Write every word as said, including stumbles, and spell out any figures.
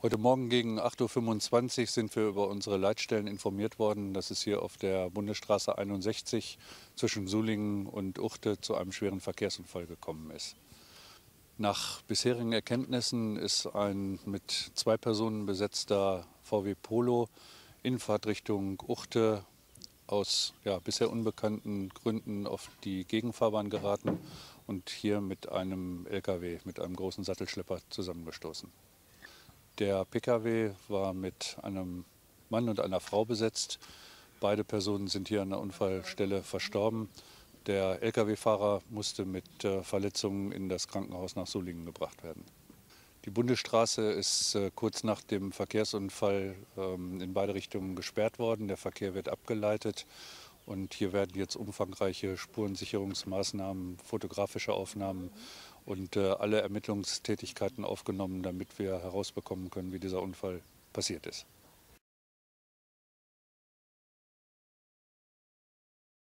Heute Morgen gegen acht Uhr fünfundzwanzig sind wir über unsere Leitstellen informiert worden, dass es hier auf der Bundesstraße einundsechzig zwischen Sulingen und Uchte zu einem schweren Verkehrsunfall gekommen ist. Nach bisherigen Erkenntnissen ist ein mit zwei Personen besetzter V W Polo in Fahrtrichtung Uchte aus ja, bisher unbekannten Gründen auf die Gegenfahrbahn geraten und hier mit einem L K W, mit einem großen Sattelschlepper zusammengestoßen. Der P K W war mit einem Mann und einer Frau besetzt. Beide Personen sind hier an der Unfallstelle verstorben. Der L K W-Fahrer musste mit äh, Verletzungen in das Krankenhaus nach Sulingen gebracht werden. Die Bundesstraße ist äh, kurz nach dem Verkehrsunfall ähm, in beide Richtungen gesperrt worden. Der Verkehr wird abgeleitet und hier werden jetzt umfangreiche Spurensicherungsmaßnahmen, fotografische Aufnahmen und äh, alle Ermittlungstätigkeiten aufgenommen, damit wir herausbekommen können, wie dieser Unfall passiert ist.